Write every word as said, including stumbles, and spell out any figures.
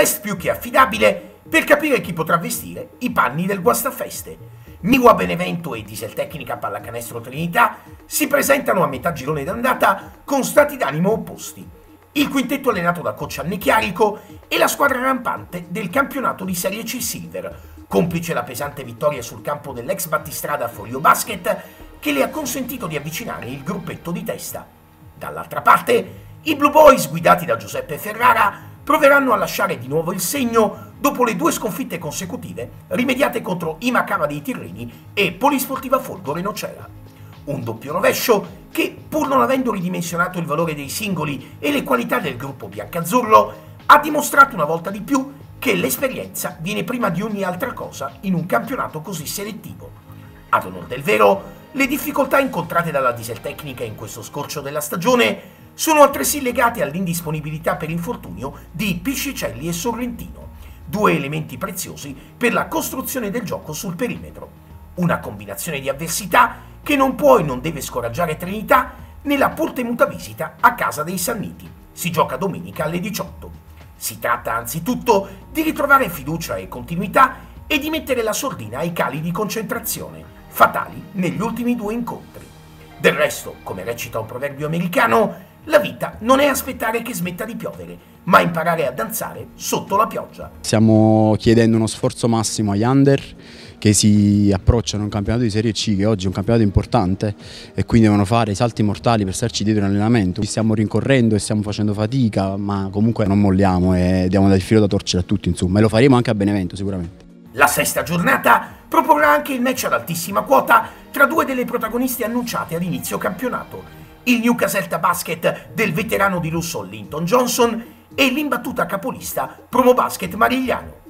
test più che affidabile per capire chi potrà vestire i panni del guastafeste. Miwa Benevento e Dieseltecnica Pallacanestro Trinità si presentano a metà girone d'andata con stati d'animo opposti. Il quintetto allenato da coach Anni Chiarico e la squadra rampante del campionato di Serie C Silver, complice la pesante vittoria sul campo dell'ex Battistrada Foglio Basket che le ha consentito di avvicinare il gruppetto di testa. Dall'altra parte, i Blue Boys guidati da Giuseppe Ferrara proveranno a lasciare di nuovo il segno dopo le due sconfitte consecutive rimediate contro i Macava dei Tirreni e Polisportiva Folgore Nocera. Un doppio rovescio che, pur non avendo ridimensionato il valore dei singoli e le qualità del gruppo biancazzurro, ha dimostrato una volta di più che l'esperienza viene prima di ogni altra cosa in un campionato così selettivo. Ad onor del vero, le difficoltà incontrate dalla Dieseltecnica in questo scorcio della stagione sono altresì legate all'indisponibilità per infortunio di Piscicelli e Sorrentino, due elementi preziosi per la costruzione del gioco sul perimetro. Una combinazione di avversità che non può e non deve scoraggiare Trinità nella pur temuta visita a casa dei Sanniti. Si gioca domenica alle diciotto. Si tratta anzitutto di ritrovare fiducia e continuità e di mettere la sordina ai cali di concentrazione, fatali negli ultimi due incontri. Del resto, come recita un proverbio americano, la vita non è aspettare che smetta di piovere, ma imparare a danzare sotto la pioggia. Stiamo chiedendo uno sforzo massimo agli under che si approcciano a un campionato di Serie C, che oggi è un campionato importante e quindi devono fare i salti mortali per starci dietro in allenamento. Stiamo rincorrendo e stiamo facendo fatica, ma comunque non molliamo e diamo del filo da torcere a tutti, insomma, e lo faremo anche a Benevento sicuramente. La sesta giornata proporrà anche il match ad altissima quota tra due delle protagoniste annunciate ad inizio campionato. Il New Caserta Basket del veterano di lusso Linton Johnson e l'imbattuta capolista Promo Basket Marigliano.